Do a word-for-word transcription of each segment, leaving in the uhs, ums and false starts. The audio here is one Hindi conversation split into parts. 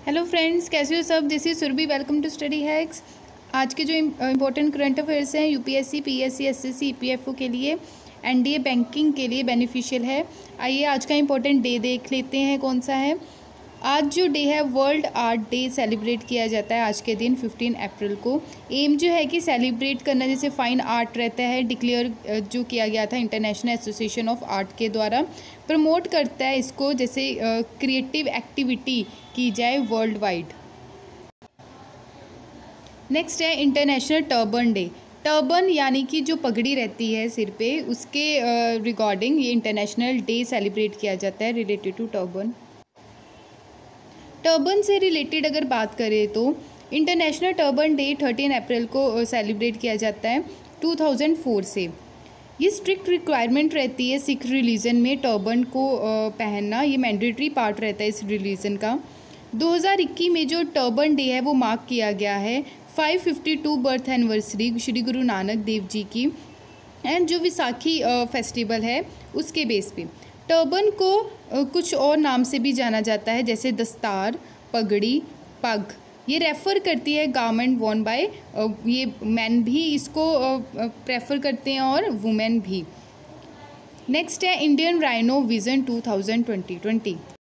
हेलो फ्रेंड्स, कैसे हो सब। This is Surabhi, welcome to study hacks. आज के जो इंपॉर्टेंट करंट अफेयर्स हैं यूपीएससी, पीएससी, एसएससी, ईपीएफओ के लिए, एनडीए बैंकिंग के लिए बेनिफिशियल है। आइए आज का इंपॉर्टेंट डे देख लेते हैं कौन सा है। आज जो डे है वर्ल्ड आर्ट डे सेलिब्रेट किया जाता है आज के दिन पंद्रह अप्रैल को। एम जो है कि सेलिब्रेट करना, जैसे फाइन आर्ट रहता है, डिक्लेयर जो किया गया था इंटरनेशनल एसोसिएशन ऑफ आर्ट के द्वारा, प्रमोट करता है इसको, जैसे क्रिएटिव एक्टिविटी की जाए वर्ल्ड वाइड। नेक्स्ट है इंटरनेशनल टर्बन डे। टर्बन यानी कि जो पगड़ी रहती है सिर पे, उसके रिगार्डिंग ये इंटरनेशनल डे सेलिब्रेट किया जाता है रिलेटेड टू टर्बन। टर्बन से रिलेटेड अगर बात करें तो इंटरनेशनल टर्बन डे तेरह अप्रैल को सेलिब्रेट किया जाता है दो हज़ार चार से। ये स्ट्रिक्ट रिक्वायरमेंट रहती है सिख रिलीजन में, टर्बन को पहनना ये मैंडेटरी पार्ट रहता है इस रिलीजन का। दो हज़ार इक्कीस में जो टर्बन डे है वो मार्क किया गया है पाँच सौ बावन बर्थ एनिवर्सरी श्री गुरु नानक देव जी की, एंड जो विसाखी फेस्टिवल है उसके बेस पे। टर्बन को कुछ और नाम से भी जाना जाता है, जैसे दस्तार, पगड़ी, पग। ये रेफ़र करती है गारमेंट वॉर्न बाय, ये मैन भी इसको प्रेफर करते हैं और वुमेन भी। नेक्स्ट है Indian rhino vision two thousand twenty.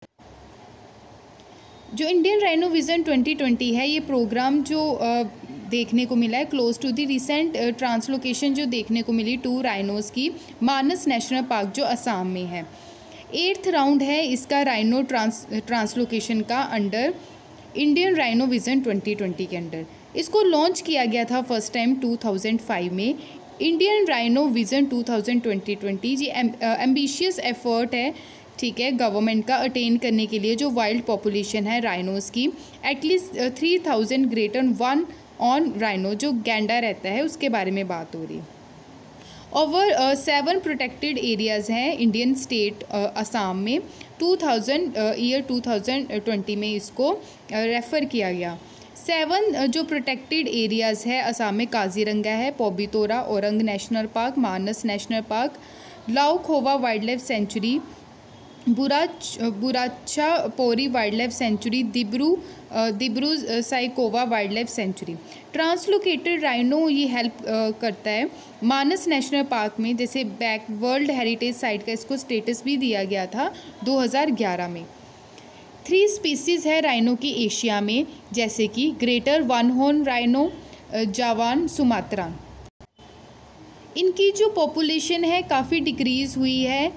जो Indian rhino vision twenty twenty है, ये प्रोग्राम जो देखने को मिला है close to the recent translocation जो देखने को मिली टू राइनोज़ की मानस नेशनल पार्क जो असम में है। एट्थ राउंड है इसका राइनो ट्रांस ट्रांसलोकेशन का under Indian rhino vision twenty twenty के अंडर। इसको लॉन्च किया गया था फर्स्ट टाइम दो हज़ार पाँच में। Indian rhino vision two thousand twenty जी एम्बिशियस एफर्ट है, ठीक है, गवर्नमेंट का अटेन करने के लिए जो वाइल्ड पॉपुलेशन है राइनोज़ की, at least three thousand greater one on rhino, जो गैंडा रहता है उसके बारे में बात हो रही है। ओवर सेवन प्रोटेक्टेड एरियाज़ हैं इंडियन स्टेट असम में। Two thousand year two thousand twenty में इसको रेफ़र किया गया। सेवन uh, जो प्रोटेक्टेड एरियाज़ है असम में काजीरंगा है, Pobitora Orang national park, Manas national park, Laokhowa wild life sanctuary, Burach Burachapori wild life sanctuary, Dibru Dibru Saikhowa wild life sanctuary. Translocated rhino ये हेल्प करता है मानस नेशनल पार्क में, जैसे बैक वर्ल्ड हेरिटेज साइट का इसको स्टेटस भी दिया गया था दो हज़ार ग्यारह में। थ्री स्पीसीज़ है राइनो की एशिया में, जैसे कि greater one horn rhino, Javan, Sumatra. इनकी जो पॉपुलेशन है काफ़ी डिक्रीज़ हुई है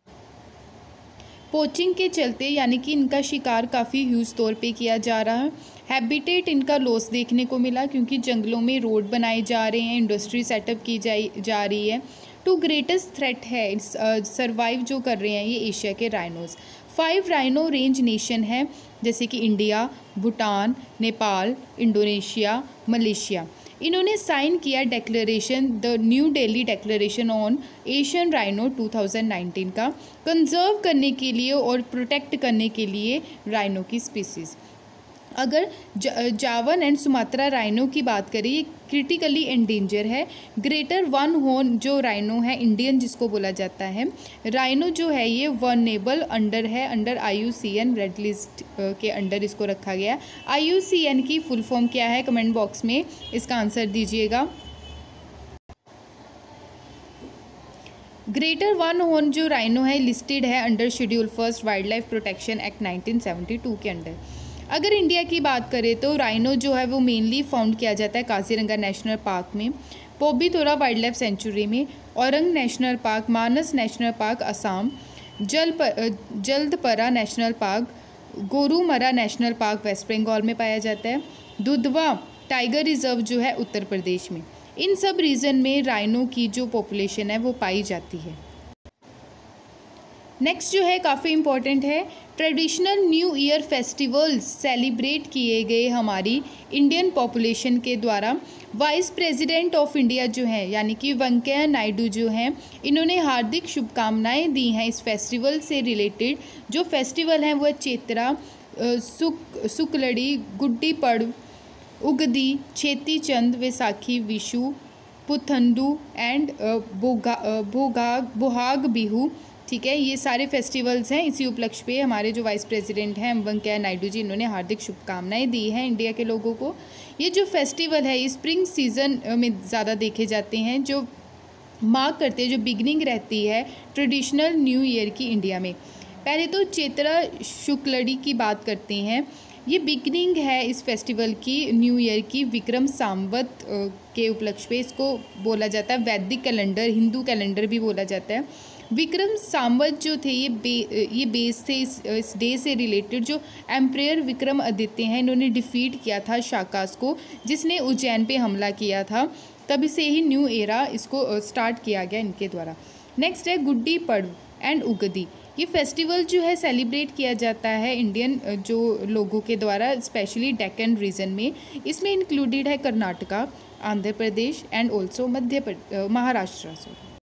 पोचिंग के चलते, यानी कि इनका शिकार काफ़ी ह्यूज तौर पे किया जा रहा है। हैबिटेट इनका लॉस देखने को मिला क्योंकि जंगलों में रोड बनाए जा रहे हैं, इंडस्ट्री सेटअप की जाई जा रही है। टू ग्रेटेस्ट थ्रेट है सरवाइव जो कर रहे हैं ये एशिया के rhinos. Five rhino range nation है, जैसे कि India, Bhutan, Nepal, Indonesia, Malaysia. इन्होंने साइन किया declaration, the New Delhi declaration on Asian rhino two thousand nineteen का, कंजर्व करने के लिए और प्रोटेक्ट करने के लिए राइनो की स्पीसीज़। अगर जावन एंड सुमात्रा राइनो की बात करें, ये क्रिटिकली एंडेंजर है। ग्रेटर वन हॉर्न जो राइनो है, इंडियन जिसको बोला जाता है, राइनो जो है ये वनरेबल अंडर है, under I U C N red list के अंडर इसको रखा गया। आई यू सी एन की फुल फॉर्म क्या है, कमेंट बॉक्स में इसका आंसर दीजिएगा। ग्रेटर वन हॉर्न जो राइनो है लिस्टेड है under schedule first wild life protection act nineteen seventy to के अंडर। अगर इंडिया की बात करें तो राइनो जो है वो मेनली फाउंड किया जाता है काजीरंगा नेशनल पार्क में, पोबीतोरा वाइल्ड लाइफ सेंचुरी में, Orang national park, Manas national park Assam, जल पर, Jaldapara national park, Gorumara national park West Bengal में पाया जाता है, दुधवा टाइगर रिजर्व जो है उत्तर प्रदेश में। इन सब रीजन में राइनो की जो पॉपुलेशन है वो पाई जाती है। नेक्स्ट जो है काफ़ी इम्पॉर्टेंट है, traditional new year festivals celebrate किए गए हमारी इंडियन पॉपुलेशन के द्वारा। वाइस प्रेसिडेंट ऑफ इंडिया जो है यानी कि वेंकैया नायडू जो हैं, इन्होंने हार्दिक शुभकामनाएं दी हैं इस फेस्टिवल से रिलेटेड। जो फेस्टिवल हैं वो चेत्रा, सुक सुकलड़ी, गुड्डी पड़व, उगदी, छेती चंद, वैसाखी, विशु, पुथंडू एंड बोगा बोगाग बोहाग बिहू, ठीक है, ये सारे फेस्टिवल्स हैं। इसी उपलक्ष्य पे हमारे जो वाइस प्रेसिडेंट हैं वेंकैया नायडू जी, इन्होंने हार्दिक शुभकामनाएं दी हैं इंडिया के लोगों को। ये जो फेस्टिवल है ये स्प्रिंग सीजन में ज़्यादा देखे जाते हैं, जो मार्क करते हैं, जो बिगनिंग रहती है ट्रेडिशनल न्यू ईयर की इंडिया में। पहले तो चैत्र शुक्लड़ी की बात करते हैं। ये बिगनिंग है इस फेस्टिवल की न्यू ईयर की विक्रम संवत के उपलक्ष्य पे। इसको बोला जाता है वैदिक कैलेंडर, हिंदू कैलेंडर भी बोला जाता है। विक्रम संवत जो थे ये बे ये बेस थे इस इस डे से रिलेटेड। जो एम्परेयर विक्रम आदित्य हैं, इन्होंने डिफीट किया था शाकास को, जिसने उज्जैन पे हमला किया था। तभी से ही न्यू एरा इसको स्टार्ट किया गया इनके द्वारा। नेक्स्ट है गुड्डी पड़व एंड उगदी। ये फेस्टिवल जो है सेलिब्रेट किया जाता है इंडियन जो लोगों के द्वारा, स्पेशली डेक्कन रीजन में। इसमें इंक्लूडेड है कर्नाटका, आंध्र प्रदेश एंड ऑल्सो मध्य प्रदेश, महाराष्ट्र।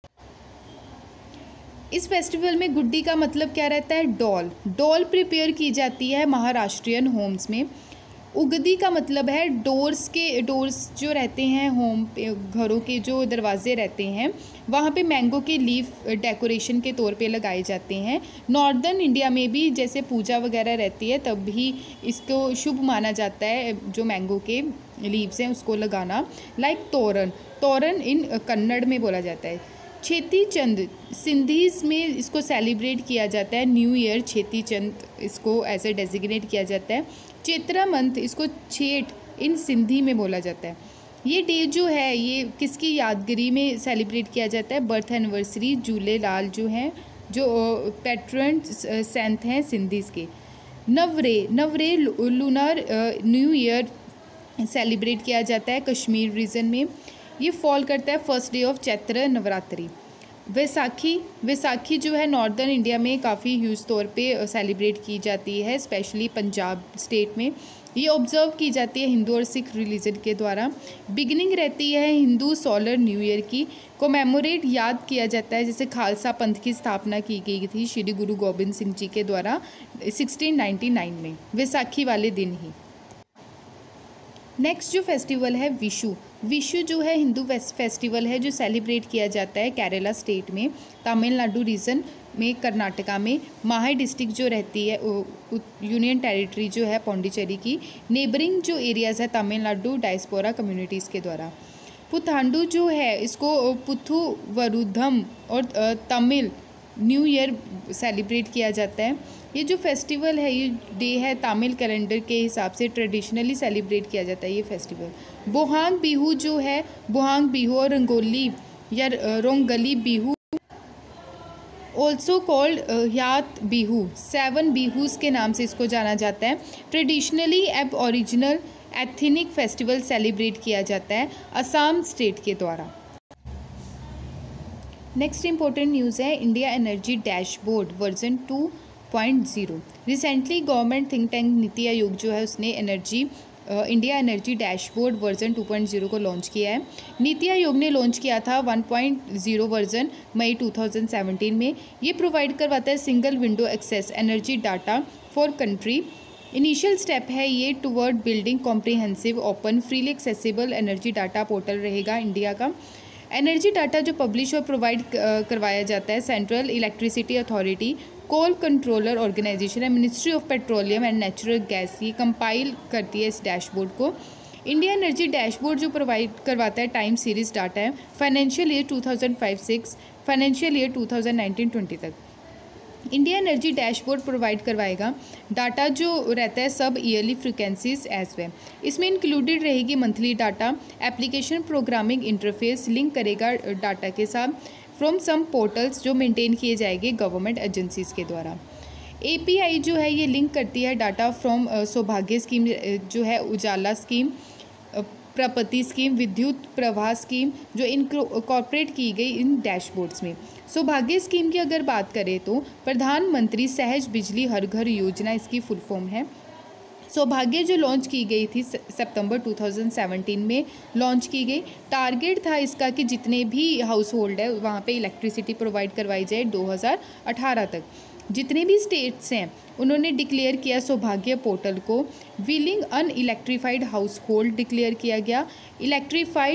इस फेस्टिवल में गुड्डी का मतलब क्या रहता है? डॉल। डॉल प्रिपेयर की जाती है महाराष्ट्रियन होम्स में। उगदी का मतलब है डोर्स के डोर्स जो रहते हैं होम पे, घरों के जो दरवाजे रहते हैं, वहाँ पे मैंगो के लीफ डेकोरेशन के तौर पे लगाए जाते हैं। नॉर्दर्न इंडिया में भी जैसे पूजा वगैरह रहती है तब भी इसको शुभ माना जाता है, जो मैंगो के लीव्स हैं उसको लगाना। लाइक तोरण, तोरण इन कन्नड़ में बोला जाता है। छेती चंद सिंधीज़ में इसको सेलिब्रेट किया जाता है न्यू ईयर। छेती चंद इसको ऐसे डेजिग्नेट किया जाता है। चैत्र मंथ इसको छेठ इन सिंधी में बोला जाता है। ये डे जो है ये किसकी यादगिरी में सेलिब्रेट किया जाता है? बर्थ एनिवर्सरी झूलेलाल जो हैं, जो पैट्रन सेंट हैं सिंधीज़ के। नवरे नवरे लूनर न्यू ईयर सेलिब्रेट किया जाता है कश्मीर रीजन में। ये फॉल करता है first day of Chaitra Navratri. Vaisakhi Vaisakhi जो है नॉर्दर्न इंडिया में काफ़ी ह्यूज तौर पे सेलिब्रेट की जाती है, स्पेशली पंजाब स्टेट में। ये ऑब्जर्व की जाती है हिंदू और सिख रिलीजन के द्वारा। बिगिनिंग रहती है हिंदू सोलर न्यू ईयर की। कोमेमोरेट याद किया जाता है जैसे खालसा पंथ की स्थापना की गई थी श्री गुरु गोबिंद सिंह जी के द्वारा सिक्सटीन नाइन्टी नाइन में, वैसाखी वाले दिन ही। नेक्स्ट जो फेस्टिवल है विशु। विशु जो है हिंदू फेस्टिवल है जो सेलिब्रेट किया जाता है केरला स्टेट में, तमिलनाडु रीजन में, कर्नाटका में, माहे डिस्ट्रिक्ट जो रहती है यूनियन टेरिटरी जो है पौंडीचेरी की, नेबरिंग जो एरियाज़ है तमिलनाडु डायस्पोरा कम्युनिटीज़ के द्वारा। पुथांडु जो है इसको पुथु वरुधम और तमिल न्यू ईयर सेलिब्रेट किया जाता है। ये जो फेस्टिवल है ये डे है तमिल कैलेंडर के हिसाब से ट्रेडिशनली सेलिब्रेट किया जाता है ये फेस्टिवल। बोहांग बिहू जो है, बोहांग बिहू और रंगोली या रोंगली बिहू ऑल्सो कॉल्ड यात बिहू, सेवन बिहूज़ के नाम से इसको जाना जाता है। ट्रेडिशनली एब ओरिजिनल एथनिक फेस्टिवल सेलिब्रेट किया जाता है असम स्टेट के द्वारा। नेक्स्ट इंपॉर्टेंट न्यूज़ है India energy dashboard version two point zero. Recently government think tank NITI Aayog जो है उसने energy India energy dashboard version two point zero को लॉन्च किया है। नीति आयोग ने लॉन्च किया था one point zero version May two thousand seventeen में। ये प्रोवाइड करवाता है single window access energy data for country. Initial step है ये toward building comprehensive open freely accessible energy data portal रहेगा इंडिया का। एनर्जी डाटा जो पब्लिश और प्रोवाइड करवाया जाता है central electricity authority, coal controller organisation है, ministry of petroleum and natural gas, ये कंपाइल करती है इस डैशबोर्ड को। इंडिया एनर्जी डैशबोर्ड जो प्रोवाइड करवाता है टाइम सीरीज डाटा है financial year two thousand five six financial year two thousand nineteen twenty तक। इंडिया एनर्जी डैशबोर्ड प्रोवाइड करवाएगा डाटा जो रहता है सब ईयरली फ्रिक्वेंसीज एज वेल। इसमें इंक्लूडेड रहेगी monthly data, application programming interface link करेगा डाटा के साथ फ्रॉम सम पोर्टल्स जो मेंटेन किए जाएंगे गवर्नमेंट एजेंसीज़ के द्वारा। एपीआई जो है ये लिंक करती है डाटा फ्रॉम सौभाग्य स्कीम जो है, उजाला स्कीम, प्रपति स्कीम, विद्युत प्रवाह स्कीम जो इनकॉर्पोरेट की गई इन डैशबोर्ड्स में। सौभाग्य स्कीम की अगर बात करें तो प्रधानमंत्री सहज बिजली हर घर योजना इसकी फुल फॉर्म है। सौभाग्य जो लॉन्च की गई थी सितंबर टू थाउजेंड सेवेंटीन में लॉन्च की गई। टारगेट था इसका कि जितने भी हाउस होल्ड है वहाँ पे इलेक्ट्रिसिटी प्रोवाइड करवाई जाए दो हज़ार अठारह तक। जितने भी स्टेट्स हैं उन्होंने डिक्लेयर किया सौभाग्य पोर्टल को। Willing unelectrified household declare किया गया। Electrified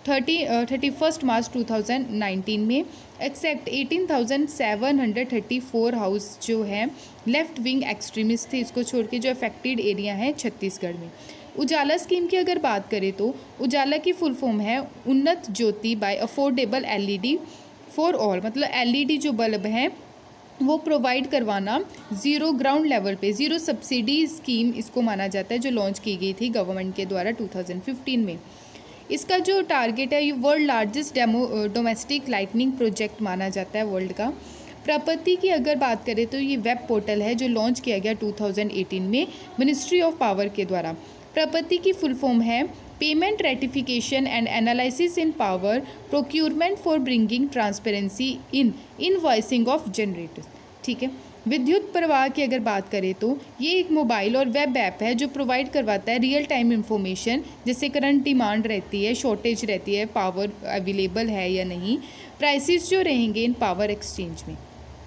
thirty thirty first March two thousand nineteen में। Except eighteen thousand seven hundred thirty four house जो है लेफ्ट विंग एक्सट्रीमिस्ट थे, इसको छोड़ के जो अफेक्टेड एरिया है छत्तीसगढ़ में। उजाला स्कीम की अगर बात करें तो उजाला की फुल फॉर्म है Unnat Jyoti by affordable LED for all, मतलब एलईडी जो बल्ब हैं वो प्रोवाइड करवाना ज़ीरो ग्राउंड लेवल पे, ज़ीरो सब्सिडी स्कीम इसको माना जाता है जो लॉन्च की गई थी गवर्नमेंट के द्वारा टू थाउजेंड फिफ्टीन में। इसका जो टारगेट है ये world largest demo domestic lighting project माना जाता है वर्ल्ड का। प्रपत्ति की अगर बात करें तो ये वेब पोर्टल है जो लॉन्च किया गया टू थाउजेंड एटीन में मिनिस्ट्री ऑफ पावर के द्वारा। प्रपत्ति की फुल फॉर्म है payment ratification and analysis in power procurement for bringing transparency in invoicing of generators. ठीक है। विद्युत प्रवाह की अगर बात करें तो ये एक मोबाइल और वेब ऐप है जो प्रोवाइड करवाता है रियल टाइम इंफॉर्मेशन, जैसे करंट डिमांड रहती है, शॉर्टेज रहती है, पावर अवेलेबल है या नहीं, प्राइसेस जो रहेंगे इन पावर एक्सचेंज में।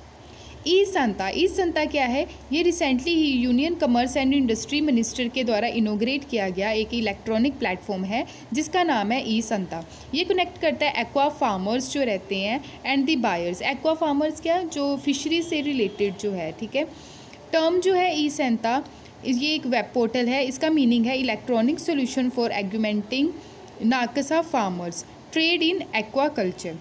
ई संता, ई संता क्या है? ये रिसेंटली ही union commerce and industry minister के द्वारा इनोग्रेट किया गया एक इलेक्ट्रॉनिक प्लेटफॉर्म है जिसका नाम है ई संता। ये कनेक्ट करता है एक्वा फार्मर्स जो रहते हैं and the buyers. Aqua farmers क्या, जो फिशरी से रिलेटेड जो है, ठीक है। टर्म जो है ई संता, ये एक वेब पोर्टल है, इसका मीनिंग है electronic solution for augmenting NaCSA farmers trade in aquaculture.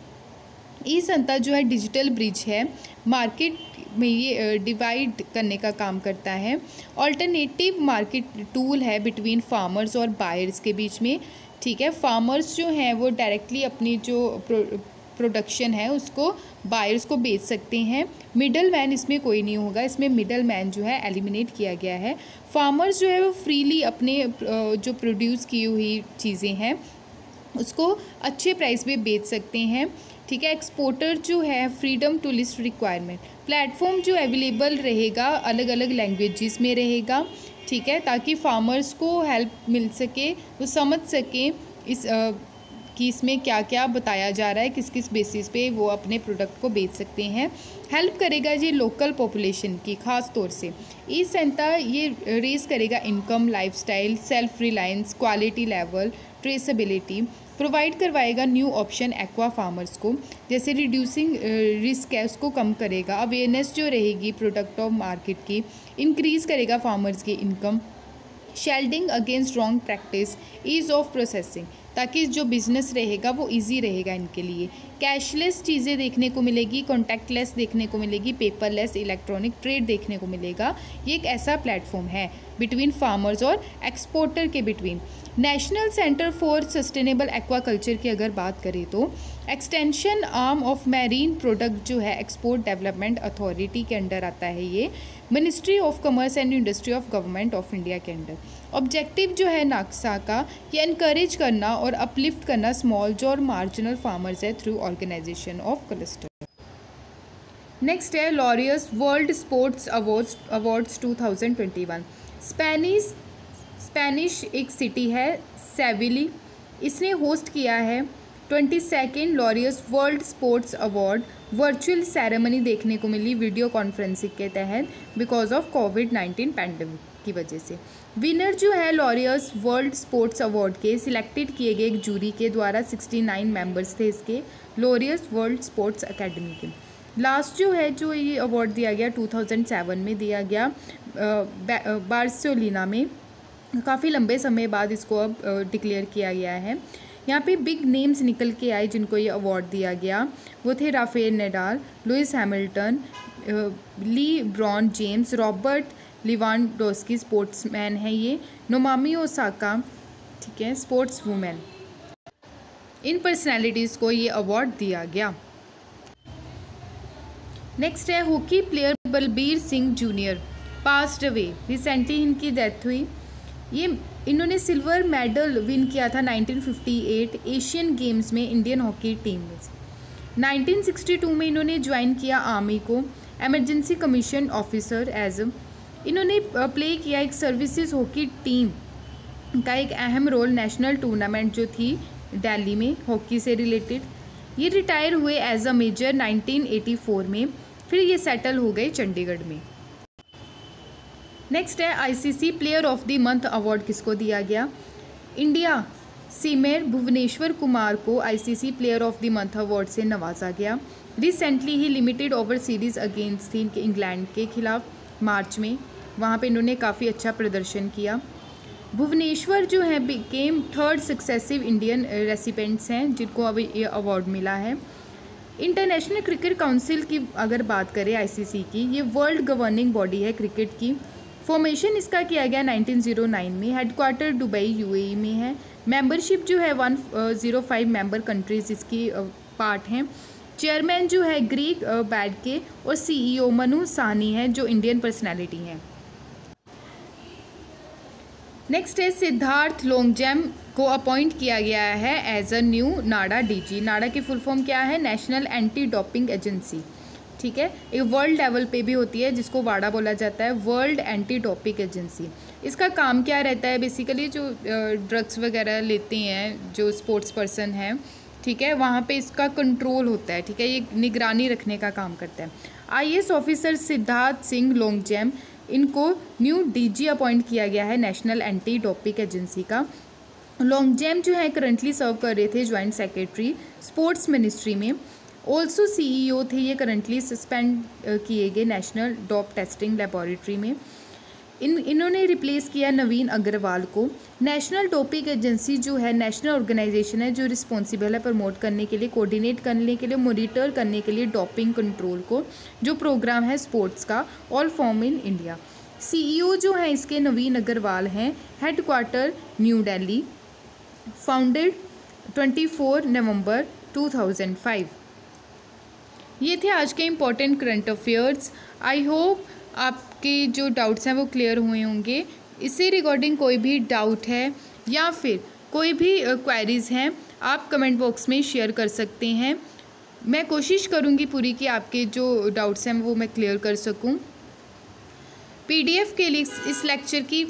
E SANTA जो है डिजिटल ब्रिज है, मार्केट में ये डिवाइड करने का काम करता है। ऑल्टरनेटिव मार्केट टूल है बिटवीन फार्मर्स और बायर्स के बीच में। ठीक है। फार्मर्स जो हैं वो डायरेक्टली अपनी जो प्रो, प्रोडक्शन है उसको बायर्स को बेच सकते हैं। मिडल मैन इसमें कोई नहीं होगा, इसमें मिडल मैन जो है एलिमिनेट किया गया है। फार्मर्स जो है वो फ्रीली अपने जो प्रोड्यूस की हुई चीज़ें हैं उसको अच्छे प्राइस पे बेच सकते हैं। ठीक है। एक्सपोर्टर जो है freedom to list requirement, platform जो अवेलेबल रहेगा अलग अलग लैंग्वेजेस में रहेगा। ठीक है, ताकि फार्मर्स को हेल्प मिल सके, वो समझ सकें इस आ, कि इसमें क्या क्या बताया जा रहा है, किस किस बेसिस पे वो अपने प्रोडक्ट को बेच सकते हैं। हेल्प करेगा ये लोकल पॉपुलेशन की ख़ास तौर से। ई संता ये रेस करेगा income, lifestyle, self reliance, quality level, traceability, provide करवाएगा न्यू ऑप्शन एक्वा फार्मर्स को, जैसे रिड्यूसिंग रिस्क है उसको कम करेगा, अवेयरनेस जो रहेगी प्रोडक्ट ऑफ मार्केट की, इंक्रीज़ करेगा फार्मर्स की income, shielding against wrong practice, ease of processing, ताकि जो बिज़नेस रहेगा वो इजी रहेगा इनके लिए। कैशलेस चीज़ें देखने को मिलेगी, कॉन्टैक्टलेस देखने को मिलेगी, पेपरलेस इलेक्ट्रॉनिक ट्रेड देखने को मिलेगा। ये एक ऐसा प्लेटफॉर्म है बिटवीन फार्मर्स और एक्सपोर्टर के between. National centre for sustainable aquaculture की अगर बात करें तो extension arm of marine product जो है एक्सपोर्ट डेवलपमेंट अथॉरिटी के अंडर आता है, ये ministry of commerce and industry of government of India के अंडर। ऑब्जेक्टिव जो है नाक्सा का, ये इनकरेज करना और अपलिफ्ट करना स्मॉल जो और मार्जिनल फार्मर्स है through organisation of cluster. Next है Laureus world sports awards awards two thousand twenty one. Spanish Spanish एक सिटी है सेविली, इसने होस्ट किया है twenty second Laureus world sports award. Virtual ceremony देखने को मिली वीडियो कॉन्फ्रेंसिंग के तहत because of Covid nineteen pandemic की वजह से। विनर जो है लॉरियस वर्ल्ड स्पोर्ट्स अवार्ड के सिलेक्टेड किए गए एक जूरी के द्वारा सिक्सटी नाइन मेंबर्स थे इसके लॉरियस वर्ल्ड स्पोर्ट्स एकेडमी के। लास्ट जो है जो ये अवार्ड दिया गया टू थाउजेंड सेवन में दिया गया बार्सिलोना में, काफ़ी लंबे समय बाद इसको अब डिक्लेयर किया गया है। यहाँ पे बिग नेम्स निकल के आए जिनको ये अवार्ड दिया गया, वो थे Rafael Nadal, Lewis Hamilton, LeBron James, Robert Lewandowski sportsman है ये, नोमामी ओसाका, ठीक है, स्पोर्ट्स वुमेन। इन पर्सनैलिटीज़ को ये अवार्ड दिया गया। नेक्स्ट है hockey player Balbir Singh junior, passed away, recently इनकी डेथ हुई। ये इन्होंने सिल्वर मेडल विन किया था nineteen fifty eight Asian games में इंडियन हॉकी टीम में। नाइनटीन सिक्सटी टू में इन्होंने ज्वाइन किया आर्मी को, एमरजेंसी कमीशन ऑफिसर एज। इन्होंने प्ले किया एक सर्विसेज हॉकी टीम का एक अहम रोल नेशनल टूर्नामेंट जो थी दिल्ली में हॉकी से रिलेटेड। ये रिटायर हुए as a major nineteen eighty four में, फिर ये सेटल हो गए चंडीगढ़ में। नेक्स्ट है ICC player of the month award किसको दिया गया? इंडिया सीमेर भुवनेश्वर कुमार को ICC player of the month award से नवाजा गया। रिसेंटली ही लिमिटेड ओवर सीरीज़ अगेंस्ट थी इंग्लैंड के खिलाफ मार्च में, वहाँ पे इन्होंने काफ़ी अच्छा प्रदर्शन किया। भुवनेश्वर जो है became third successive Indian recipients हैं जिनको अब ये अवार्ड मिला है। इंटरनेशनल क्रिकेट काउंसिल की अगर बात करें आईसीसी की, ये वर्ल्ड गवर्निंग बॉडी है क्रिकेट की। फॉर्मेशन इसका किया गया नाइनटीन ओ नाइन में। हेडक्वार्टर दुबई यूएई में है। मेंबरशिप जो है one zero five member countries इसकी पार्ट हैं। चेयरमैन जो है ग्रीग बैडके और सीईओ मनु साहनी है जो इंडियन पर्सनैलिटी हैं। नेक्स्ट है सिद्धार्थ लोंगजैम को अपॉइंट किया गया है as a new NADA DG. NADA की फुल फॉर्म क्या है? National anti doping agency. ठीक है, एक वर्ल्ड लेवल पे भी होती है जिसको वाडा बोला जाता है, वर्ल्ड एंटी डोपिंग एजेंसी। इसका काम क्या रहता है? बेसिकली जो ड्रग्स वगैरह लेते हैं जो स्पोर्ट्स पर्सन हैं, ठीक है, वहाँ पे इसका कंट्रोल होता है। ठीक है, ये निगरानी रखने का काम करता है। आईएएस ऑफिसर सिद्धार्थ सिंह लोंगजैम, इनको न्यू डीजी अपॉइंट किया गया है नेशनल एंटी डोपिंग एजेंसी का। लोंगजैम जो है करंटली सर्व कर रहे थे ज्वाइंट सेक्रेटरी स्पोर्ट्स मिनिस्ट्री में। ऑल्सो सीईओ थे ये, करंटली सस्पेंड किए गए नेशनल डोप टेस्टिंग लेबोरेटरी में। इन इन्होंने रिप्लेस किया नवीन अग्रवाल को। नेशनल डोपिंग एजेंसी जो है नेशनल ऑर्गेनाइजेशन है जो रिस्पॉन्सिबल है प्रमोट करने के लिए, कोऑर्डिनेट करने के लिए, मॉनिटर करने के लिए डोपिंग कंट्रोल को, जो प्रोग्राम है स्पोर्ट्स का all form in India. CEO जो है इसके नवीन अग्रवाल हैं। Headquarter new Delhi. फाउंडेड चौबीस नवंबर दो हज़ार पाँच। ये थे आज के important current affairs. I hope आपके जो डाउट्स हैं वो क्लियर हुए होंगे। इससे रिगार्डिंग कोई भी डाउट है या फिर कोई भी क्वेरीज़ हैं आप कमेंट बॉक्स में शेयर कर सकते हैं। मैं कोशिश करूँगी पूरी कि आपके जो डाउट्स हैं वो मैं क्लियर कर सकूँ। पीडीएफ के लिए इस लेक्चर की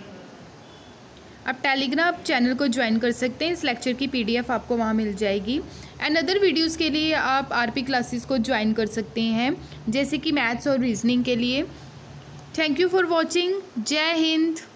आप टेलीग्राम चैनल को ज्वाइन कर सकते हैं। इस लेक्चर की पीडीएफ आपको वहाँ मिल जाएगी। एंड अदर वीडियोज़ के लिए आप आरपी क्लासेस को ज्वाइन कर सकते हैं, जैसे कि मैथ्स और रीजनिंग के लिए। Thank you for watching. जय हिंद।